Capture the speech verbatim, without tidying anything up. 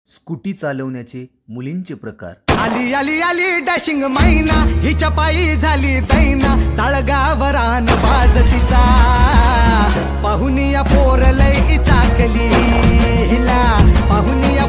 Scooty चालवण्याचे मुलींचे प्रकार. आली आली आली डॅशिंग मैना, हिच्या पायी झाली दैना, चाळगावरान बाजतीचा पाहुनिया पोर लय चाकली हिला, पाहुनिया